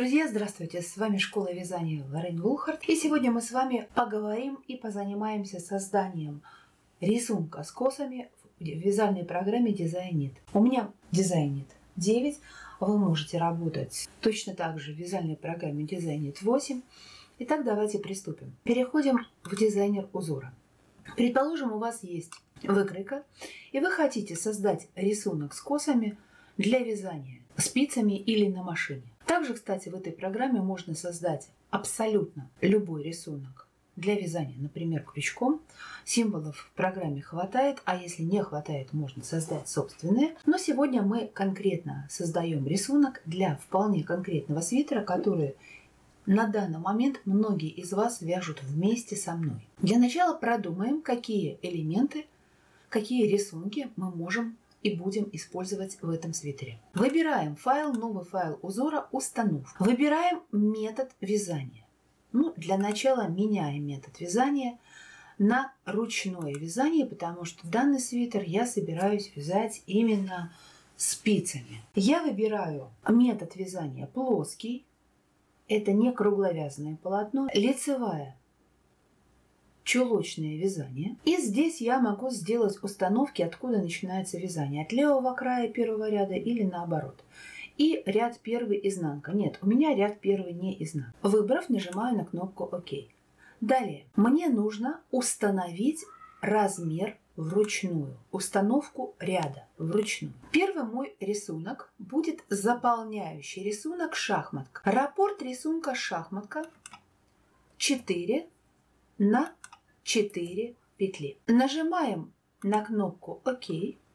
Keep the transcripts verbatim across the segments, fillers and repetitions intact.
Друзья, здравствуйте! С вами Школа вязания Лорен Вулхард. И сегодня мы с вами поговорим и позанимаемся созданием рисунка с косами в вязальной программе Designit. У меня Designit девять. Вы можете работать точно так же в вязальной программе Designit восемь. Итак, давайте приступим. Переходим в дизайнер узора. Предположим, у вас есть выкройка, и вы хотите создать рисунок с косами для вязания спицами или на машине. Также, кстати, в этой программе можно создать абсолютно любой рисунок для вязания, например, крючком. Символов в программе хватает, а если не хватает, можно создать собственные. Но сегодня мы конкретно создаем рисунок для вполне конкретного свитера, который на данный момент многие из вас вяжут вместе со мной. Для начала продумаем, какие элементы, какие рисунки мы можем и будем использовать в этом свитере. Выбираем файл, новый файл узора, установка. Выбираем метод вязания. Ну, для начала меняем метод вязания на ручное вязание, потому что данный свитер я собираюсь вязать именно спицами. Я выбираю метод вязания плоский. Это не кругловязанное полотно. Лицевая, чулочное вязание. И здесь я могу сделать установки, откуда начинается вязание. От левого края первого ряда или наоборот. И ряд первый изнанка. Нет, у меня ряд первый не изнанка. Выбрав, нажимаю на кнопку ОК. Далее мне нужно установить размер вручную. Установку ряда вручную. Первый мой рисунок будет заполняющий рисунок шахматка. Раппорт рисунка шахматка четыре на четыре петли. Нажимаем на кнопку ОК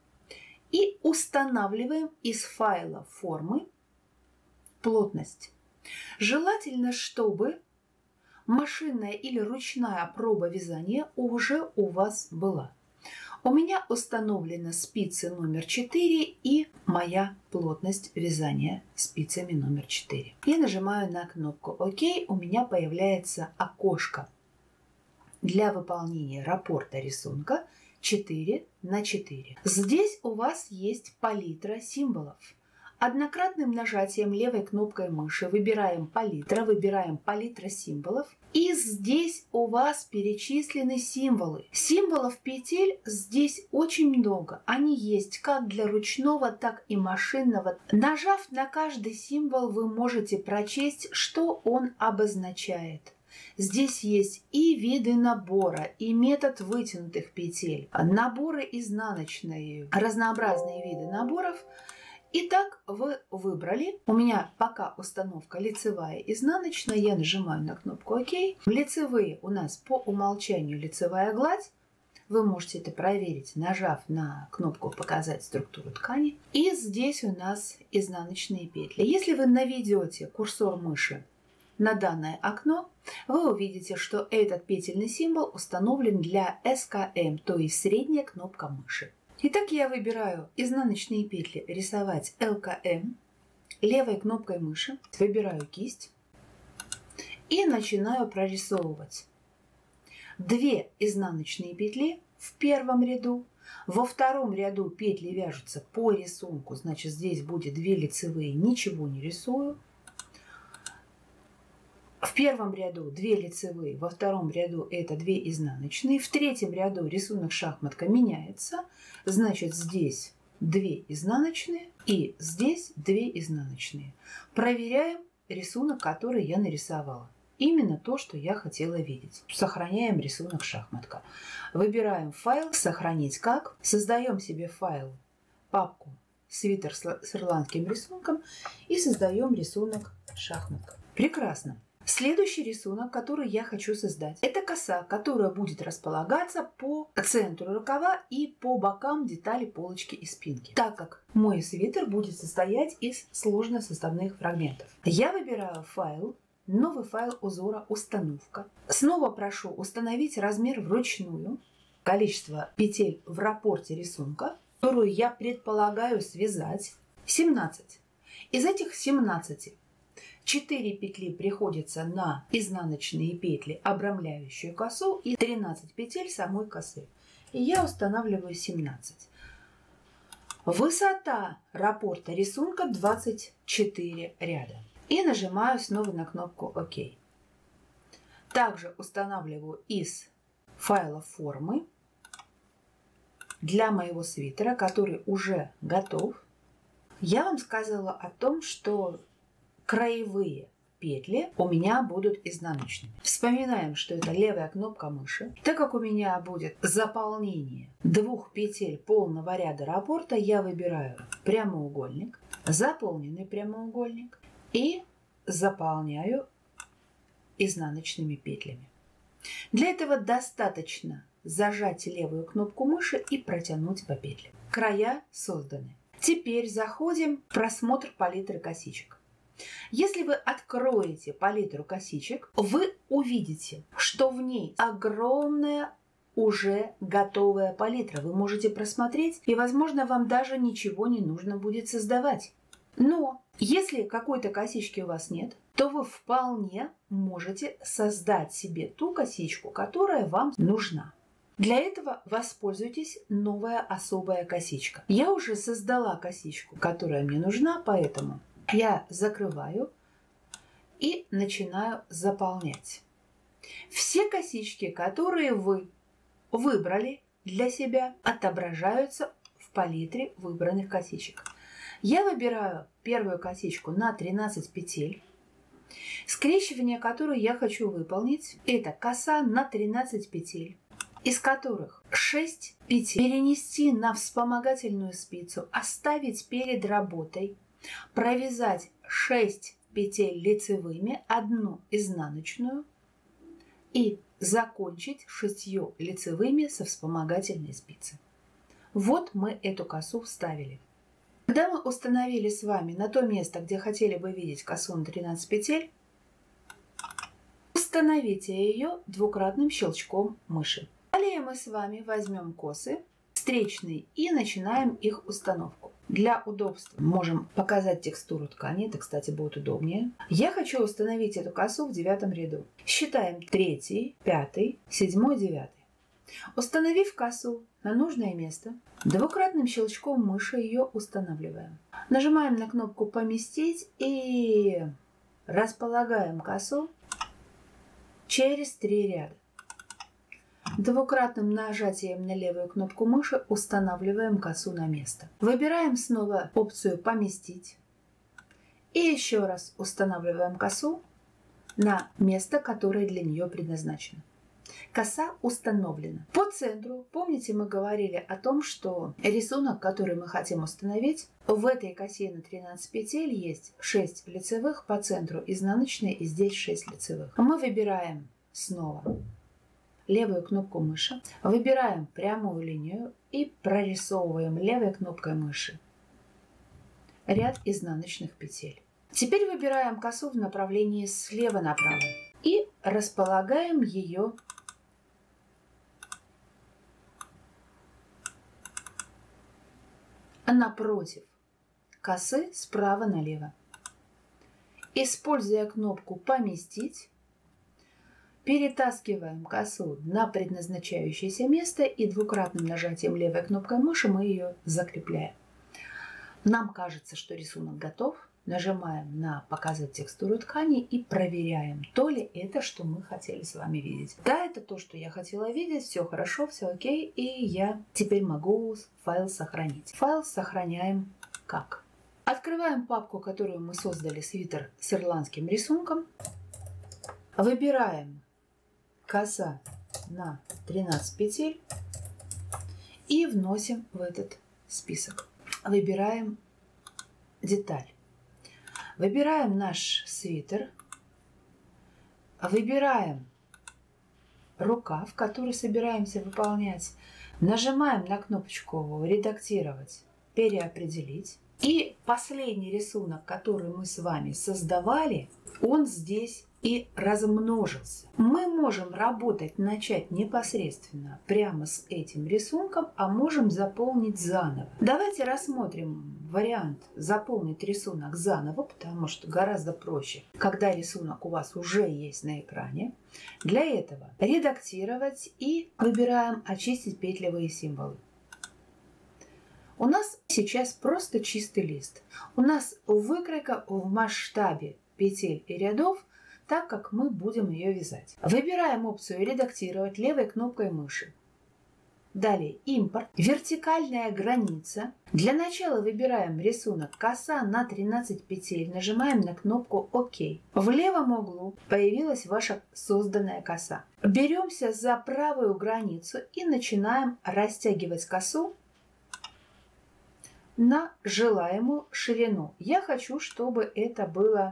и устанавливаем из файла формы плотность. Желательно, чтобы машинная или ручная проба вязания уже у вас была. У меня установлена спицы номер четыре и моя плотность вязания спицами номер четыре. Я нажимаю на кнопку ОК, у меня появляется окошко для выполнения раппорта рисунка четыре на четыре. Здесь у вас есть палитра символов. Однократным нажатием левой кнопкой мыши выбираем палитра, выбираем палитра символов. И здесь у вас перечислены символы. Символов петель здесь очень много. Они есть как для ручного, так и машинного. Нажав на каждый символ, вы можете прочесть, что он обозначает. Здесь есть и виды набора, и метод вытянутых петель, наборы изнаночные, разнообразные виды наборов. Итак, вы выбрали. У меня пока установка лицевая и изнаночная. Я нажимаю на кнопку ОК. Лицевые у нас по умолчанию лицевая гладь. Вы можете это проверить, нажав на кнопку «Показать структуру ткани». И здесь у нас изнаночные петли. Если вы наведете курсор мыши на данное окно, вы увидите, что этот петельный символ установлен для эс ка эм, то есть средняя кнопка мыши. Итак, я выбираю изнаночные петли рисовать эл ка эм, левой кнопкой мыши, выбираю кисть и начинаю прорисовывать две изнаночные петли в первом ряду. Во втором ряду петли вяжутся по рисунку, значит здесь будет две лицевые, ничего не рисую. В первом ряду две лицевые, во втором ряду это две изнаночные. В третьем ряду рисунок шахматка меняется. Значит, здесь две изнаночные и здесь две изнаночные. Проверяем рисунок, который я нарисовала. Именно то, что я хотела видеть. Сохраняем рисунок шахматка. Выбираем файл «Сохранить как». Создаем себе файл, папку «Свитер с ирландским рисунком» и создаем рисунок шахматка. Прекрасно. Следующий рисунок, который я хочу создать, это коса, которая будет располагаться по центру рукава и по бокам детали полочки и спинки, так как мой свитер будет состоять из сложно составных фрагментов. Я выбираю файл, новый файл узора «Установка». Снова прошу установить размер вручную, количество петель в раппорте рисунка, которую я предполагаю связать, семнадцать. Из этих семнадцати четыре петли приходится на изнаночные петли, обрамляющую косу, и тринадцать петель самой косы. И я устанавливаю семнадцать. Высота раппорта рисунка двадцать четыре ряда. И нажимаю снова на кнопку ОК. Также устанавливаю из файла формы для моего свитера, который уже готов. Я вам сказала о том, что краевые петли у меня будут изнаночными. Вспоминаем, что это левая кнопка мыши. Так как у меня будет заполнение двух петель полного ряда раппорта, я выбираю прямоугольник, заполненный прямоугольник и заполняю изнаночными петлями. Для этого достаточно зажать левую кнопку мыши и протянуть по петлям. Края созданы. Теперь заходим в просмотр палитры косичек. Если вы откроете палитру косичек, вы увидите, что в ней огромная уже готовая палитра. Вы можете просмотреть, и, возможно, вам даже ничего не нужно будет создавать. Но если какой-то косички у вас нет, то вы вполне можете создать себе ту косичку, которая вам нужна. Для этого воспользуйтесь новая особая косичка. Я уже создала косичку, которая мне нужна, поэтому я закрываю и начинаю заполнять. Все косички, которые вы выбрали для себя, отображаются в палитре выбранных косичек. Я выбираю первую косичку на тринадцать петель. Скрещивание, которое я хочу выполнить, это коса на тринадцать петель, из которых шесть петель перенести на вспомогательную спицу, оставить перед работой, провязать шесть петель лицевыми, одну изнаночную и закончить шестью лицевыми со вспомогательной спицы. Вот мы эту косу вставили. Когда мы установили с вами на то место, где хотели бы видеть косу на тринадцать петель, установите ее двукратным щелчком мыши. Далее мы с вами возьмем косы встречные и начинаем их установку. Для удобства можем показать текстуру ткани, это, кстати, будет удобнее. Я хочу установить эту косу в девятом ряду. Считаем третий, пятый, седьмой, девятый. Установив косу на нужное место, двукратным щелчком мыши ее устанавливаем. Нажимаем на кнопку «Поместить» и располагаем косу через три ряда. Двукратным нажатием на левую кнопку мыши устанавливаем косу на место. Выбираем снова опцию «Поместить» и еще раз устанавливаем косу на место, которое для нее предназначено. Коса установлена. По центру, помните, мы говорили о том, что рисунок, который мы хотим установить, в этой косе на тринадцать петель есть шесть лицевых, по центру изнаночные и здесь шесть лицевых. Мы выбираем снова левую кнопку мыши, выбираем прямую линию и прорисовываем левой кнопкой мыши ряд изнаночных петель. Теперь выбираем косу в направлении слева направо и располагаем ее напротив косы справа налево. Используя кнопку «Поместить», перетаскиваем косу на предназначающееся место и двукратным нажатием левой кнопкой мыши мы ее закрепляем. Нам кажется, что рисунок готов. Нажимаем на «Показать текстуру ткани» и проверяем, то ли это, что мы хотели с вами видеть. Да, это то, что я хотела видеть, все хорошо, все окей, и я теперь могу файл сохранить. Файл сохраняем как? Открываем папку, которую мы создали, свитер с ирландским рисунком. Выбираем коса на тринадцать петель и вносим в этот список. Выбираем деталь. Выбираем наш свитер, выбираем рукав, который собираемся выполнять, нажимаем на кнопочку «Редактировать», «Переопределить». И последний рисунок, который мы с вами создавали, он здесь и размножился. Мы можем работать, начать непосредственно прямо с этим рисунком, а можем заполнить заново. Давайте рассмотрим вариант заполнить рисунок заново, потому что гораздо проще, когда рисунок у вас уже есть на экране. Для этого редактировать и выбираем очистить петлевые символы. У нас сейчас просто чистый лист. У нас выкройка в масштабе петель и рядов, так как мы будем ее вязать. Выбираем опцию «Редактировать» левой кнопкой мыши. Далее импорт, вертикальная граница. Для начала выбираем рисунок коса на тринадцать петель, нажимаем на кнопку ОК. В левом углу появилась ваша созданная коса. Беремся за правую границу и начинаем растягивать косу на желаемую ширину. Я хочу, чтобы это было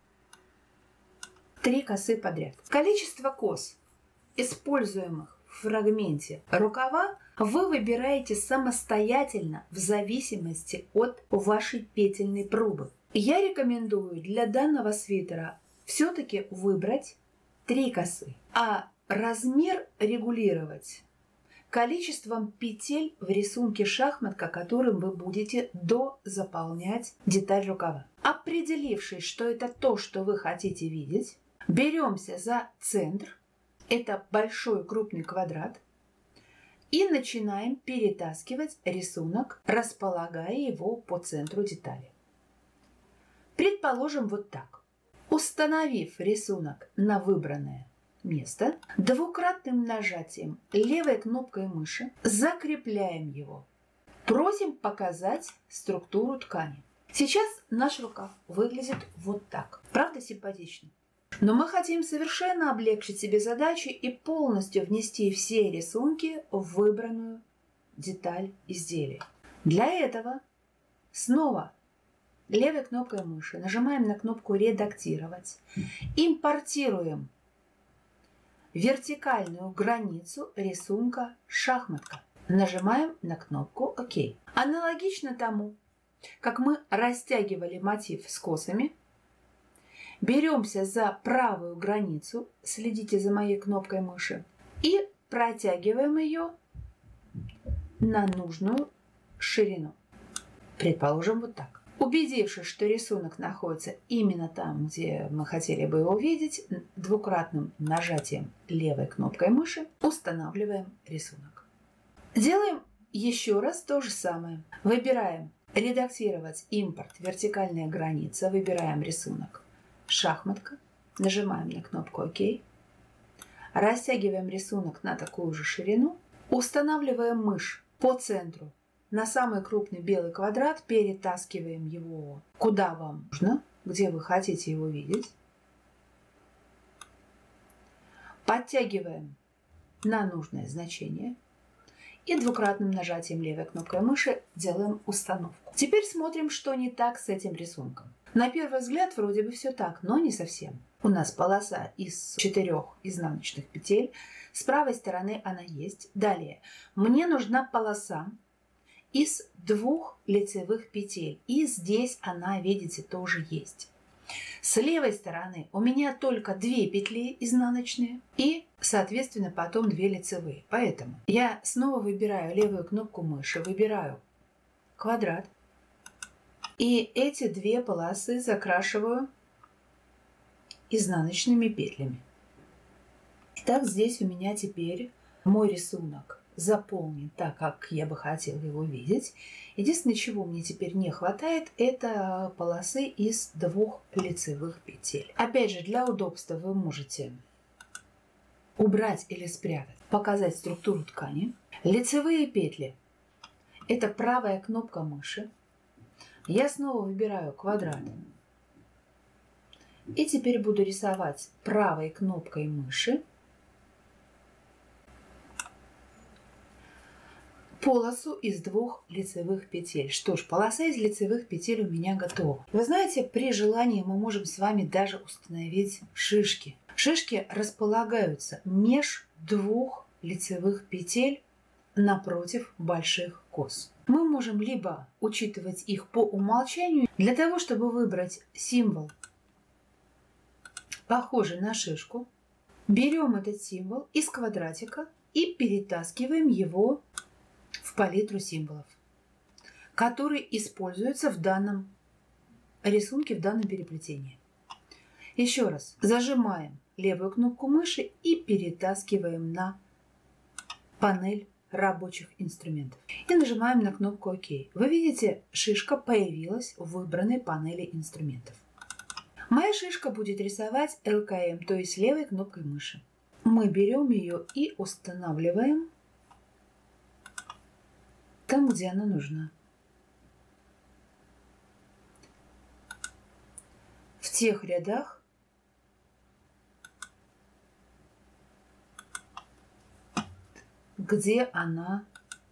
три косы подряд. Количество кос, используемых в фрагменте рукава, вы выбираете самостоятельно в зависимости от вашей петельной пробы. Я рекомендую для данного свитера все-таки выбрать три косы, а размер регулировать количеством петель в рисунке шахматка, которым вы будете дозаполнять деталь рукава. Определившись, что это то, что вы хотите видеть, беремся за центр. Это большой крупный квадрат. И начинаем перетаскивать рисунок, располагая его по центру детали. Предположим, вот так. Установив рисунок на выбранное место, двукратным нажатием левой кнопкой мыши закрепляем его. Просим показать структуру ткани. Сейчас наш рукав выглядит вот так. Правда симпатично? Но мы хотим совершенно облегчить себе задачу и полностью внести все рисунки в выбранную деталь изделия. Для этого снова левой кнопкой мыши нажимаем на кнопку «Редактировать», импортируем вертикальную границу рисунка шахматка, нажимаем на кнопку «Ок». Аналогично тому, как мы растягивали мотив с косами, беремся за правую границу, следите за моей кнопкой мыши, и протягиваем ее на нужную ширину. Предположим, вот так. Убедившись, что рисунок находится именно там, где мы хотели бы его видеть, двукратным нажатием левой кнопкой мыши устанавливаем рисунок. Делаем еще раз то же самое. Выбираем «Редактировать», импорт, вертикальная граница, выбираем рисунок шахматка, нажимаем на кнопку «Ок», растягиваем рисунок на такую же ширину, устанавливаем мышь по центру на самый крупный белый квадрат, перетаскиваем его куда вам нужно, где вы хотите его видеть, подтягиваем на нужное значение и двукратным нажатием левой кнопкой мыши делаем установку. Теперь смотрим, что не так с этим рисунком. На первый взгляд вроде бы все так, но не совсем. У нас полоса из четырех изнаночных петель. С правой стороны она есть. Далее мне нужна полоса из двух лицевых петель. И здесь она, видите, тоже есть. С левой стороны у меня только две петли изнаночные и, соответственно, потом две лицевые. Поэтому я снова выбираю левую кнопку мыши, выбираю квадрат. И эти две полосы закрашиваю изнаночными петлями. Так, здесь у меня теперь мой рисунок заполнен так, как я бы хотела его видеть. Единственное, чего мне теперь не хватает, это полосы из двух лицевых петель. Опять же, для удобства вы можете убрать или спрятать, показать структуру ткани. Лицевые петли – это правая кнопка мыши. Я снова выбираю квадрат. И теперь буду рисовать правой кнопкой мыши полосу из двух лицевых петель. Что ж, полоса из лицевых петель у меня готова. Вы знаете, при желании мы можем с вами даже установить шишки. Шишки располагаются меж двух лицевых петель напротив больших кос. Мы можем либо учитывать их по умолчанию, для того, чтобы выбрать символ, похожий на шишку, берем этот символ из квадратика и перетаскиваем его в палитру символов, которые используются в данном рисунке, в данном переплетении. Еще раз, зажимаем левую кнопку мыши и перетаскиваем на панель рабочих инструментов. И нажимаем на кнопку ОК. Вы видите, шишка появилась в выбранной панели инструментов. Моя шишка будет рисовать эл ка эм, то есть левой кнопкой мыши. Мы берем ее и устанавливаем там, где она нужна. В тех рядах, где она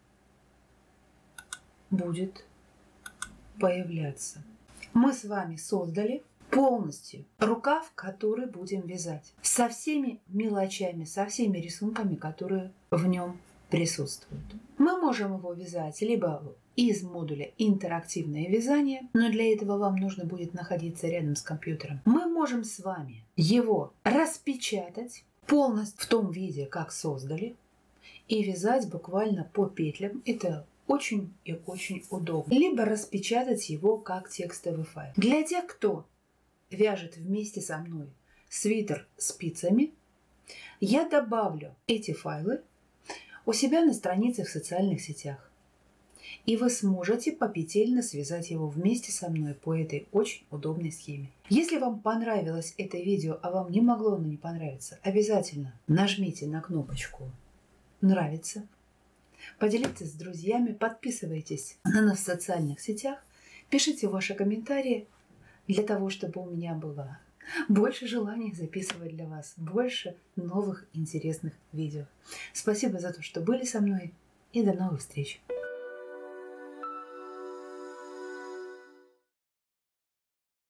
будет появляться. Мы с вами создали полностью рукав, который будем вязать. Со всеми мелочами, со всеми рисунками, которые в нем присутствуют. Мы можем его вязать либо из модуля «Интерактивное вязание», но для этого вам нужно будет находиться рядом с компьютером. Мы можем с вами его распечатать полностью в том виде, как создали, и вязать буквально по петлям. Это очень и очень удобно. Либо распечатать его как текстовый файл. Для тех, кто вяжет вместе со мной свитер спицами, я добавлю эти файлы у себя на странице в социальных сетях. И вы сможете попетельно связать его вместе со мной по этой очень удобной схеме. Если вам понравилось это видео, а вам не могло оно не понравиться, обязательно нажмите на кнопочку «Нравится», поделитесь с друзьями, подписывайтесь на нас в социальных сетях, пишите ваши комментарии для того, чтобы у меня было больше желания записывать для вас больше новых интересных видео. Спасибо за то, что были со мной, и до новых встреч!